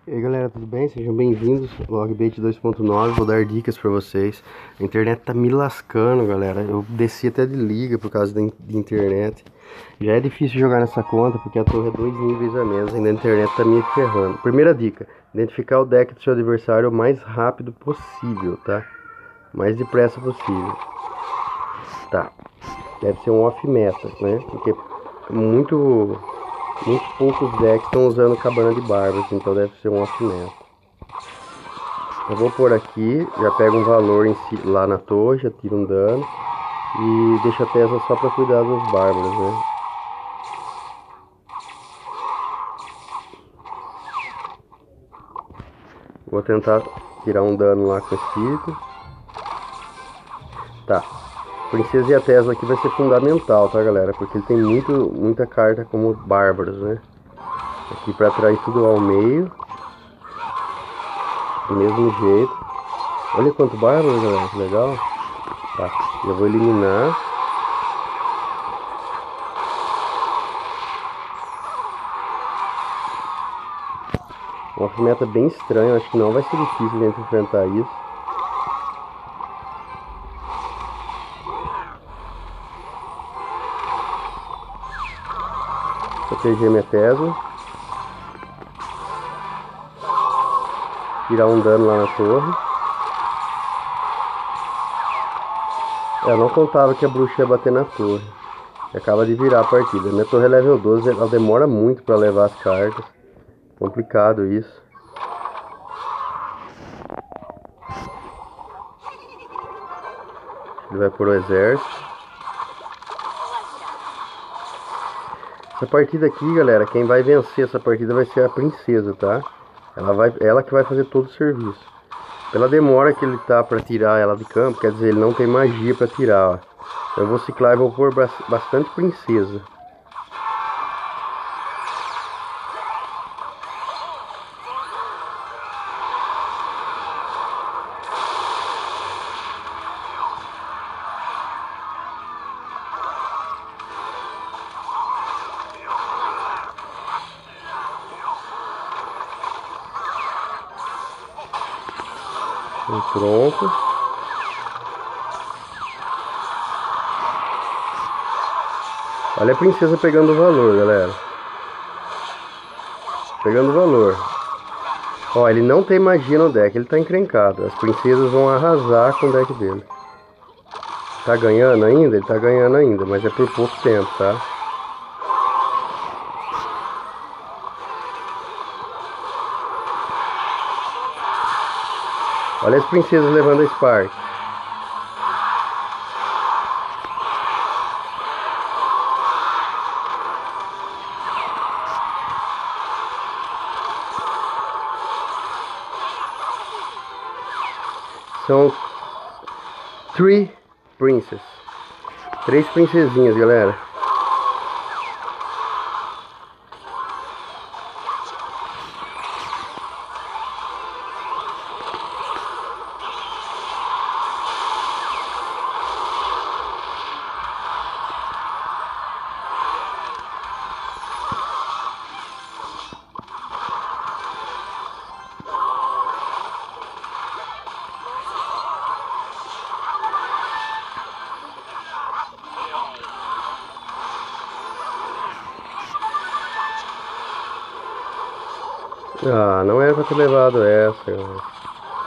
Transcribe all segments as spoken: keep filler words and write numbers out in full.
E aí galera, tudo bem? Sejam bem-vindos ao Logbait dois ponto nove. Vou dar dicas pra vocês. A internet tá me lascando, galera. Eu desci até de liga por causa da in de internet. Já é difícil jogar nessa conta porque a torre é dois níveis a menos. Ainda a internet tá me ferrando. Primeira dica: identificar o deck do seu adversário o mais rápido possível, tá? Mais depressa possível. Tá. Deve ser um off-meta, né? Porque muito... Muitos poucos decks estão usando cabana de bárbaros, então deve ser um off-meta. Eu vou por aqui, já pego um valor em si, lá na torre, já tiro um dano. E deixo a Tesla só para cuidar dos bárbaros, né? Vou tentar tirar um dano lá com o espírito. Tá. Princesa e a Tesla aqui vai ser fundamental, tá galera? Porque ele tem muito, muita carta como bárbaros, né? Aqui para atrair tudo ao meio. Do mesmo jeito. Olha quanto bárbaro, galera, que legal. Tá, eu vou eliminar. Uma meta bem estranha, acho que não vai ser difícil a gente enfrentar isso. Proteger minha Tesla. Tirar um dano lá na torre. Eu não contava que a bruxa ia bater na torre. E acaba de virar a partida. Minha torre é level doze, ela demora muito para levar as cartas. Complicado isso. Ele vai por o exército. Essa partida aqui, galera, quem vai vencer essa partida vai ser a princesa, tá? Ela, vai, ela que vai fazer todo o serviço. Pela demora que ele tá para tirar ela de campo, quer dizer, ele não tem magia para tirar, ó. Eu vou ciclar e vou pôr bastante princesa. Pronto. Olha a princesa pegando o valor, galera. Pegando o valor. Ó, ele não tem magia no deck, ele tá encrencado. As princesas vão arrasar com o deck dele. Tá ganhando ainda? Ele tá ganhando ainda, mas é por pouco tempo, tá? Olha as princesas levando a Spark. São three princess. Três princesinhas, galera. Ah, não era pra ter levado essa, galera.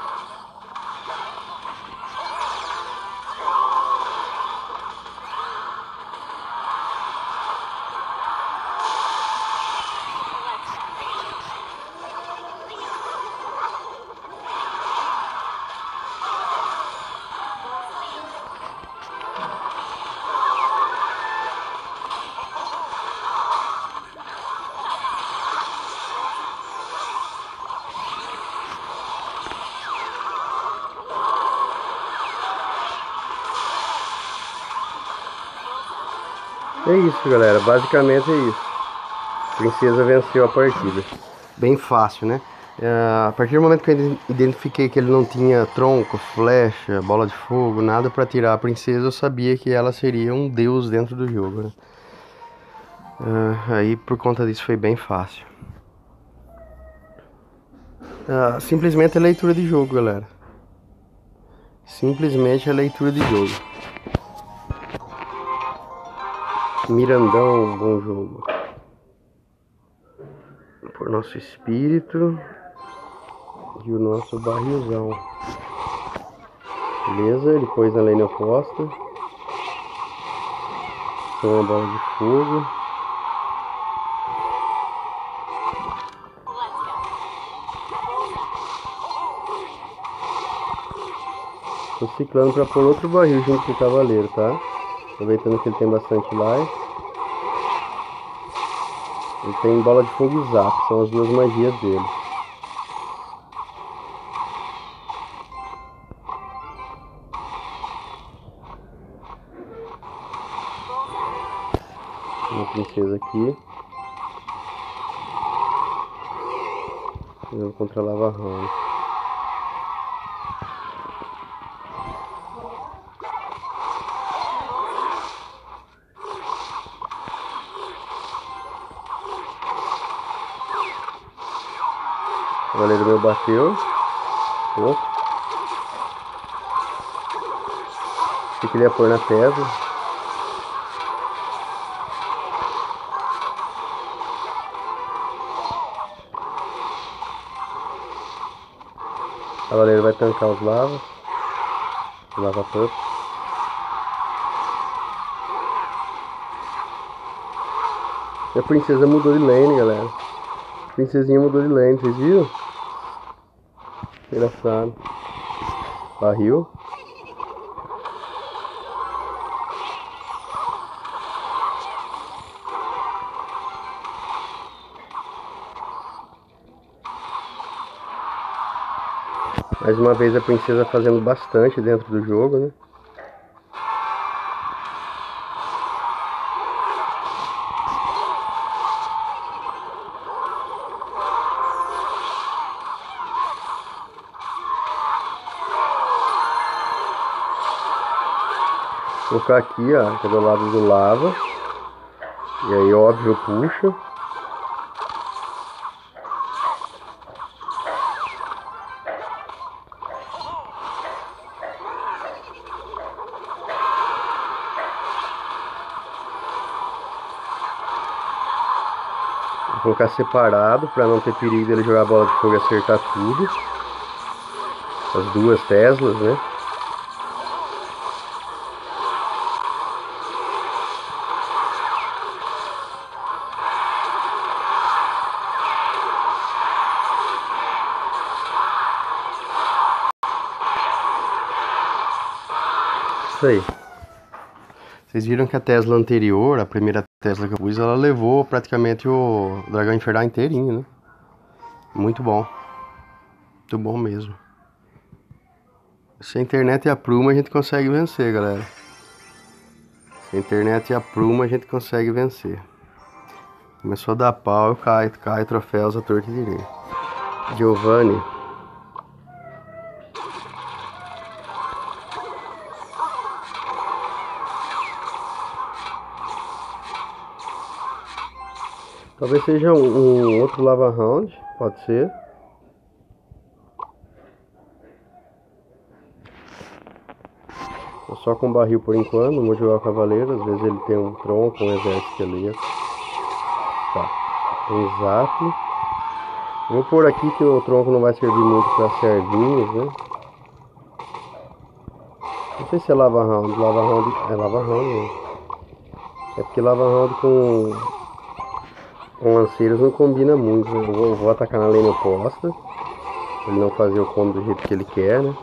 É isso, galera, basicamente é isso. A princesa venceu a partida. Bem fácil, né? Uh, a partir do momento que eu identifiquei que ele não tinha tronco, flecha, bola de fogo, nada para tirar a princesa, eu sabia que ela seria um deus dentro do jogo, né? Uh, aí por conta disso foi bem fácil. Ah, simplesmente é leitura de jogo, galera. Simplesmente é leitura de jogo. Mirandão, bom jogo. Por nosso espírito e o nosso barrilzão. Beleza? Ele pôs na lane oposta. Foi uma bola de fogo. Tô ciclando pra pôr outro barril junto com o cavaleiro, tá? Aproveitando que ele tem bastante life. Ele tem bola de fogo e zap, são as duas magias dele. Uma princesa aqui. Eu vou contra a Lava Hound. O cavaleiro meu bateu. Pouco. O que ele ia pôr na Tesla? O cavaleiro vai tancar os lavas. Lava pup. E a princesa mudou de lane, galera. A princesinha mudou de lane, vocês viram? Engraçado. Barril. Mais uma vez a princesa fazendo bastante dentro do jogo, né? Vou colocar aqui, ó, que é do lado do lava. E aí, óbvio, eu puxo. Vou colocar separado para não ter perigo dele jogar a bola de fogo e acertar tudo. As duas Teslas, né? Isso aí. Vocês viram que a Tesla anterior, a primeira Tesla que eu pus, ela levou praticamente o Dragão Infernal inteirinho, né? Muito bom. Muito bom mesmo. Se a internet e a Pruma a gente consegue vencer, galera. Se a internet e a Pruma a gente consegue vencer. Começou a dar pau, eu caio, caio troféus a torta e direito. Giovanni. Talvez seja um, um outro Lava Hound, pode ser. Tô só com barril por enquanto, não vou jogar o cavaleiro, às vezes ele tem um tronco, um exército ali. Tá, tem zap. Vou pôr aqui que o tronco não vai servir muito para servinhos, né? Não sei se é Lava Hound, Lava Hound, é Lava Hound mesmo. É porque Lava Hound com, com lanceiros não combina muito, né? Eu vou, vou atacar na lane oposta, pra ele não fazer o combo do jeito que ele quer, né?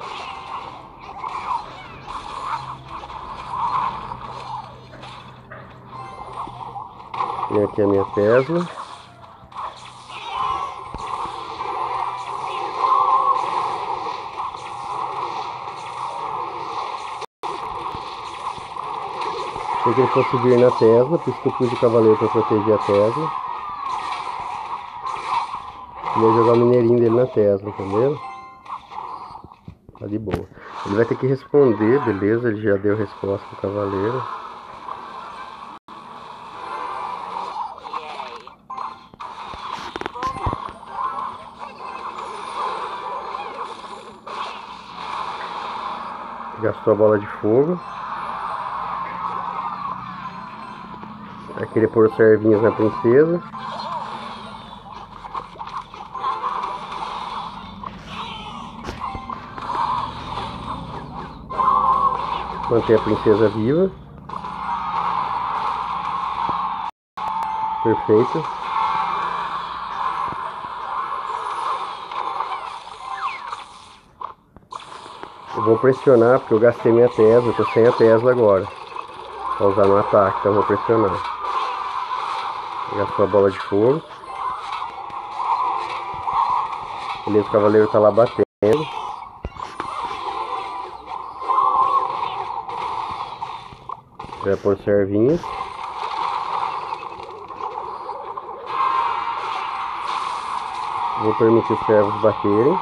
Tem aqui a minha Tesla. Achei que ele fosse vir na Tesla, por isso que eu pus o cavaleiro para proteger a Tesla. Ele ia jogar o mineirinho dele na Tesla, entendeu? Tá de boa. Ele vai ter que responder, beleza? Ele já deu resposta pro cavaleiro. Gastou a bola de fogo. Vai querer pôr os servinhos na princesa. Manter a princesa viva. Perfeito. Eu vou pressionar porque eu gastei minha Tesla, eu tô sem a Tesla agora. Pra usar no ataque, então eu vou pressionar. Gastou a bola de fogo. Beleza, o cavaleiro tá lá batendo. Vai pôr servinhas. Vou permitir os servos baterem.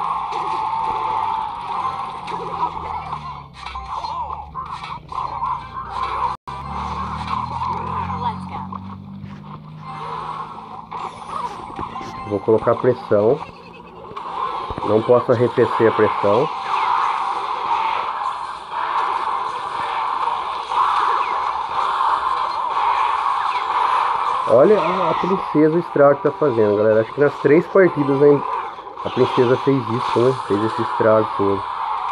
Vou colocar pressão. Não posso arrefecer a pressão. Olha a princesa, o estrago que tá fazendo, galera. Acho que nas três partidas a princesa fez isso, né? Fez esse estrago todo.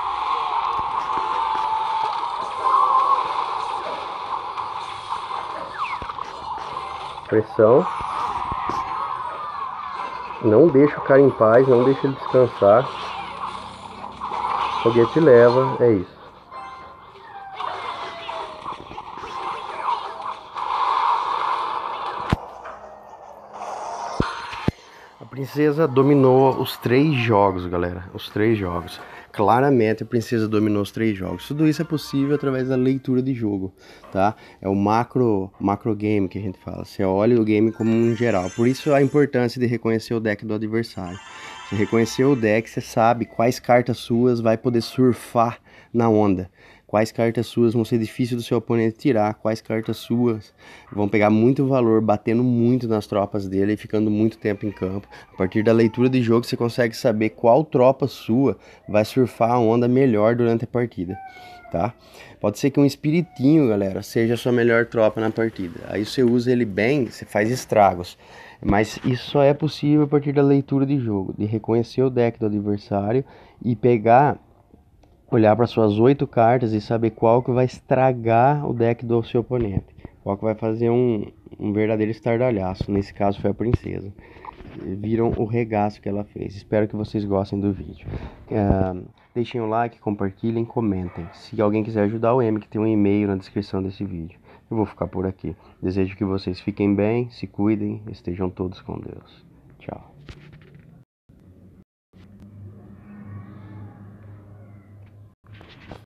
Pressão. Não deixa o cara em paz, não deixa ele descansar. Foguete leva, é isso. A princesa dominou os três jogos, galera. Os três jogos. Claramente a princesa dominou os três jogos. Tudo isso é possível através da leitura de jogo, tá? É o macro, macro game que a gente fala. Você olha o game como um geral. Por isso a importância de reconhecer o deck do adversário. Você reconhecer o deck, você sabe quais cartas suas vai poder surfar na onda. Quais cartas suas vão ser difíceis do seu oponente tirar, quais cartas suas vão pegar muito valor, batendo muito nas tropas dele e ficando muito tempo em campo. A partir da leitura de jogo você consegue saber qual tropa sua vai surfar a onda melhor durante a partida, tá? Pode ser que um espiritinho, galera, seja a sua melhor tropa na partida. Aí você usa ele bem, você faz estragos. Mas isso só é possível a partir da leitura de jogo, de reconhecer o deck do adversário e pegar... olhar para suas oito cartas e saber qual que vai estragar o deck do seu oponente. Qual que vai fazer um, um verdadeiro estardalhaço. Nesse caso foi a princesa. Viram o regaço que ela fez. Espero que vocês gostem do vídeo. Uh, deixem o like, compartilhem, comentem. Se alguém quiser ajudar o M, que tem um e-mail na descrição desse vídeo. Eu vou ficar por aqui. Desejo que vocês fiquem bem, se cuidem, estejam todos com Deus.